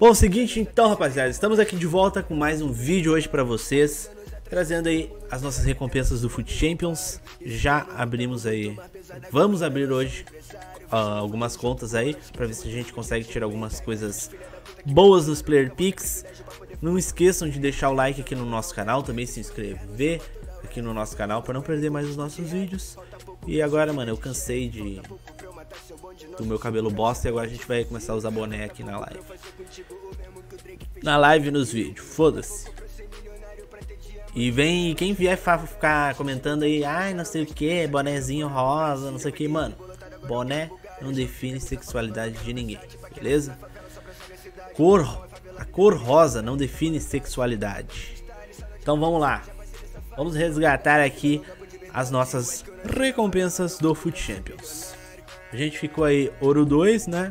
Bom, seguinte então, rapaziada, estamos aqui de volta com mais um vídeo hoje pra vocês, trazendo aí as nossas recompensas do FUT Champions. Já abrimos aí, vamos abrir hoje algumas contas aí, pra ver se a gente consegue tirar algumas coisas boas nos Player Picks. Não esqueçam de deixar o like aqui no nosso canal, também se inscrever aqui no nosso canal para não perder mais os nossos vídeos. E agora, mano, eu cansei do meu cabelo bosta e agora a gente vai começar a usar boné aqui na live. Na live e nos vídeos, foda-se. E vem, quem vier ficar comentando aí, ai, não sei o que, bonézinho rosa, não sei o que, mano. Boné não define sexualidade de ninguém, beleza? A cor rosa não define sexualidade. Então vamos lá. Vamos resgatar aqui as nossas recompensas do FUT Champions. A gente ficou aí ouro 2, né?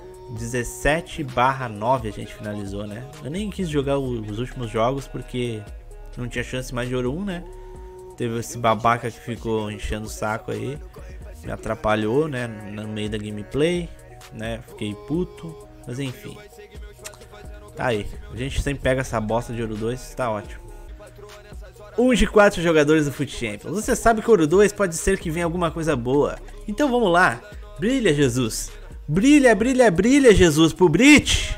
17/9 a gente finalizou, né? Eu nem quis jogar os últimos jogos porque não tinha chance mais de ouro 1, né? Teve esse babaca que ficou enchendo o saco aí. Me atrapalhou, né? No meio da gameplay, né? Fiquei puto. Mas enfim. Tá aí. A gente sempre pega essa bosta de ouro 2, tá ótimo. 1 de 4 jogadores do FUT Champions. Você sabe que ouro 2 pode ser que venha alguma coisa boa. Então vamos lá. Brilha, Jesus. Brilha, brilha, brilha, Jesus, pro Brit.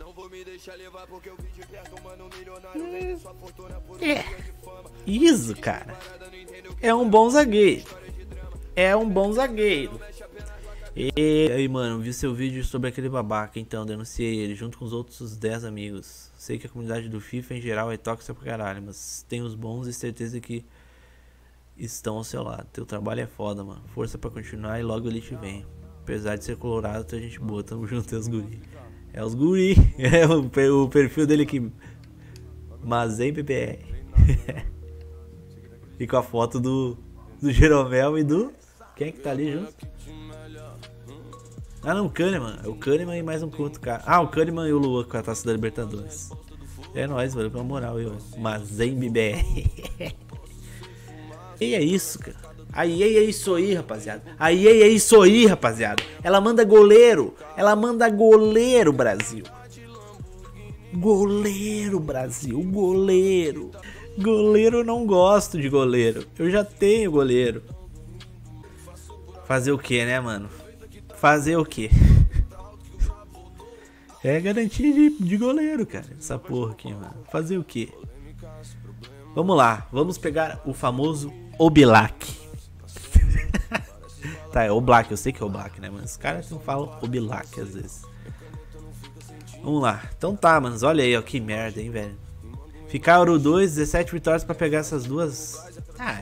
Isso, cara. É um bom zagueiro. É um bom zagueiro. E aí, mano, vi seu vídeo sobre aquele babaca, então denunciei ele junto com os outros 10 amigos. Sei que a comunidade do FIFA em geral é tóxica pra caralho, mas tem os bons e certeza que estão ao seu lado. Teu trabalho é foda, mano. Força pra continuar e logo ele te vem. Apesar de ser colorado, tu é gente boa. Tamo junto, é os guri. É os guri. É o perfil dele aqui. Mazem BBR. E com a foto do Jeromel e do... Quem é que tá ali junto? Ah não, o Kahneman. É o Kahneman e mais um outro cara. Ah, o Kahneman e o Luan com a taça da Libertadores. É nóis, valeu pela moral, eu. Mazem BBR. E é isso, cara. Aí é isso aí, rapaziada. Aí é isso aí, rapaziada. Ela manda goleiro. Ela manda goleiro, Brasil. Goleiro, Brasil. Goleiro. Goleiro, eu não gosto de goleiro. Eu já tenho goleiro. Fazer o que, né, mano? Fazer o que? É garantia de goleiro, cara. Essa porra aqui, mano. Fazer o que? Vamos lá. Vamos pegar o famoso Oblak. Tá, é Oblak. Eu sei que é Oblak, né? Mas os caras não falam Oblak às vezes. Vamos lá. Então tá, manos. Olha aí, ó. Que merda, hein, velho. Ficar ouro 2, 17 vitórias pra pegar essas duas. Ah,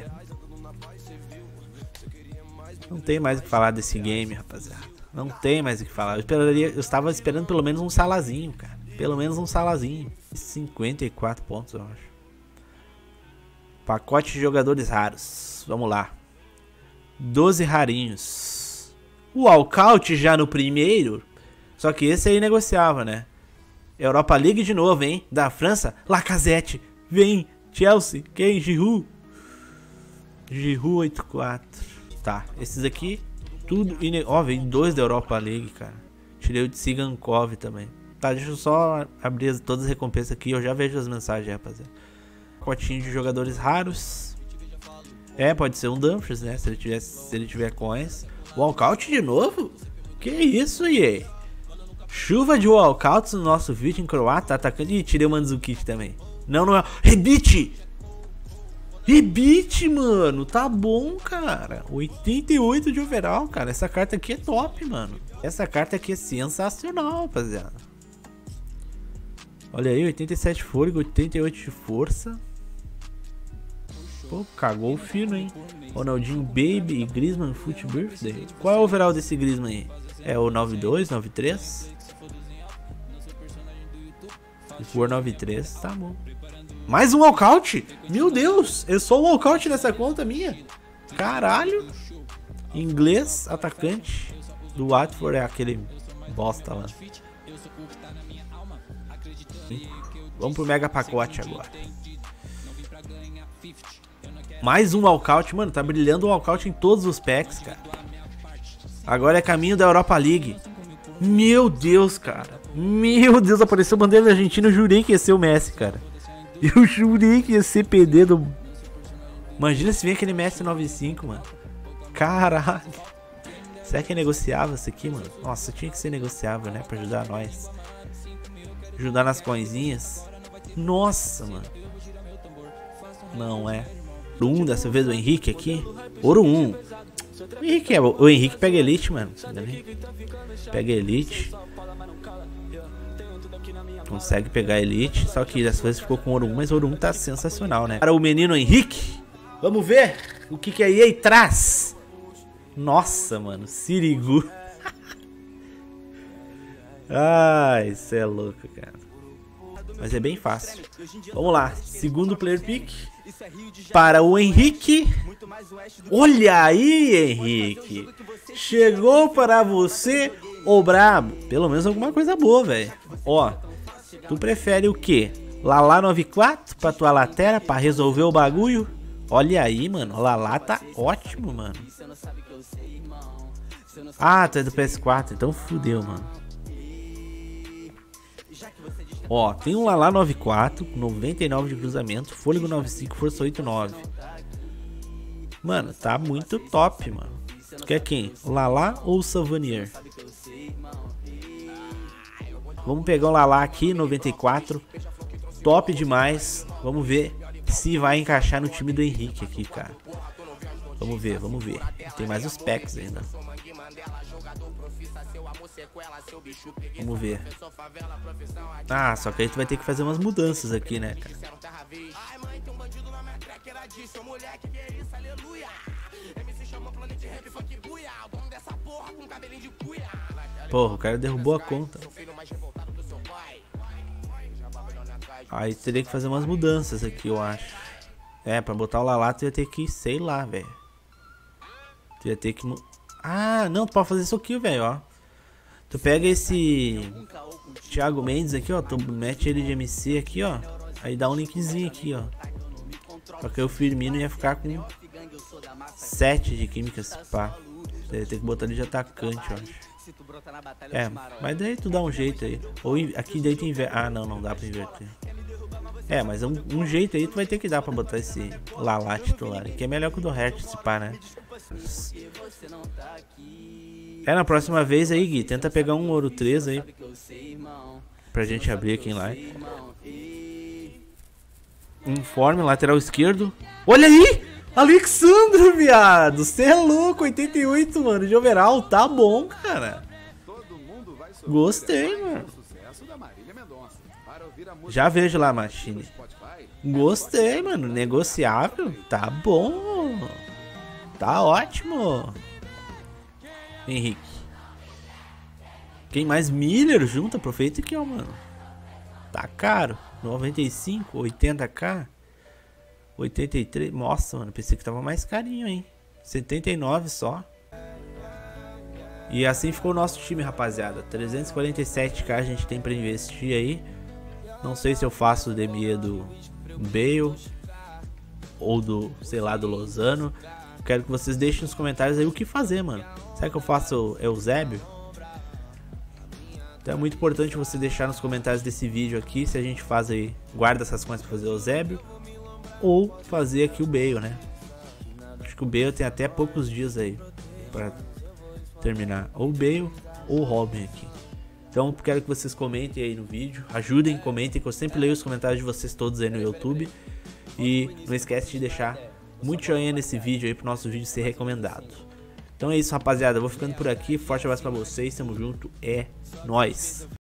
não tem mais o que falar desse game, rapaziada. Não tem mais o que falar. Eu estava esperando pelo menos um salazinho, cara. Pelo menos um salazinho. 54 pontos, eu acho. Pacote de jogadores raros. Vamos lá. 12 rarinhos. O walkout já no primeiro. Só que esse aí negociava, né? Europa League de novo, hein? Da França. Lacazette. Vem. Chelsea. Quem? Giroud. Giroud 84. Tá. Esses aqui. Tudo. Ó, vem 2 da Europa League, cara. Tirei o de Sigankov também. Tá, deixa eu só abrir todas as recompensas aqui. Eu já vejo as mensagens, rapaziada. Pacotinho de jogadores raros. É, pode ser um Dumfries, né? Se ele tiver coins. Walkout de novo? Que isso, EA? Chuva de walkouts no nosso vídeo em croata. Atacante. Ih, tirei o Mandzukic também. Não, não é. Rebite! Rebite, mano. Tá bom, cara. 88 de overall, cara. Essa carta aqui é top, mano. Essa carta aqui é sensacional, rapaziada. Olha aí, 87 fôlego, 88 de força. Pô, cagou o fino, hein? Ronaldinho Baby e Griezmann Foot Birthday. Qual é o overall desse Griezmann aí? É o 92, 93? Se for 93, tá bom. Mais um walkout? Meu Deus, eu sou o walkout nessa conta minha. Caralho. Inglês, atacante do Watford, é aquele bosta lá. Vamos pro mega pacote agora. Mais um walkout, mano, tá brilhando o walkout em todos os packs, cara. Agora é caminho da Europa League. Meu Deus, cara. Meu Deus, apareceu a bandeira da Argentina. Eu jurei que ia ser o Messi, cara. Eu jurei que ia ser PD do... Imagina se vem aquele Messi 95, mano. Caralho. Será que é negociável isso aqui, mano? Nossa, tinha que ser negociável, né? Pra ajudar nós. Ajudar nas coisinhas. Nossa, mano. Não é. Ouro 1 dessa vez o Henrique aqui. Ouro 1. O Henrique pega Elite, mano. Pega Elite. Consegue pegar Elite. Só que dessa vez ficou com Ouro 1. Mas Ouro 1 tá sensacional, né? Para o menino Henrique. Vamos ver o que a EA traz. Nossa, mano. Sirigu. Ai, isso é louco, cara. Mas é bem fácil. Vamos lá. Segundo player pick. Para o Henrique. Olha aí, Henrique. Chegou para você o brabo. Pelo menos alguma coisa boa, velho. Ó. Tu prefere o quê? Lalá 94 pra tua lateral, pra resolver o bagulho? Olha aí, mano. O Lalá tá ótimo, mano. Ah, tu é do PS4. Então fudeu, mano. Ó, tem um Lalá 94, 99 de cruzamento, fôlego 95, força 89. Mano, tá muito top, mano. Tu quer quem? O Lalá ou o Savanier? Vamos pegar o Lalá aqui, 94. Top demais. Vamos ver se vai encaixar no time do Henrique aqui, cara. Vamos ver, vamos ver. Tem mais os packs ainda. Vamos ver. Ah, só que aí tu vai ter que fazer umas mudanças aqui, né, cara? Porra, o cara derrubou a conta. Aí teria que fazer umas mudanças aqui, eu acho. É, pra botar o Lalá tu ia ter que, sei lá, velho. Tu ia ter que... Ah, não, tu pode fazer isso aqui, velho, ó. Tu pega esse Thiago Mendes aqui, ó. Tu mete ele de MC aqui, ó. Aí dá um linkzinho aqui, ó. Só que o Firmino ia ficar com 7 de química, se pá. Você ia ter que botar ele de atacante, eu acho. É, mas daí tu dá um jeito aí. Ou aqui daí tu inverte. Ah, não, não dá pra inverter. É, mas um jeito aí tu vai ter que dar pra botar esse Lalá titular. Que é melhor que o do Hertz, se pá, né? É, na próxima vez aí, Gui, tenta pegar um ouro 3 aí. Pra gente abrir aqui em live. Informe, lateral esquerdo. Olha aí! Alexandro, viado! Cê é louco, 88, mano, de overall. Tá bom, cara. Gostei, mano. Já vejo lá, Machine. Gostei, mano. Negociável. Tá bom. Tá ótimo. Henrique. Quem mais? Miller junto? Aproveita aqui, ó, mano. Tá caro. 95, 80k. 83. Nossa, mano. Pensei que tava mais carinho, hein. 79 só. E assim ficou o nosso time, rapaziada. 347k a gente tem pra investir aí. Não sei se eu faço o DME do Bale ou do, sei lá, do Lozano. Quero que vocês deixem nos comentários aí o que fazer, mano. Será que eu faço Eusébio? Então é muito importante você deixar nos comentários desse vídeo aqui se a gente faz aí, guarda essas coisas pra fazer o Eusébio ou fazer aqui o Bale, né? Acho que o Bale tem até poucos dias aí pra terminar. Ou o Bale ou o Robin aqui. Então quero que vocês comentem aí no vídeo, ajudem, comentem, que eu sempre leio os comentários de vocês todos aí no YouTube. E não esquece de deixar muito joinha nesse vídeo aí pro nosso vídeo ser recomendado. Então é isso, rapaziada, eu vou ficando por aqui, forte abraço pra vocês, tamo junto, é nóis!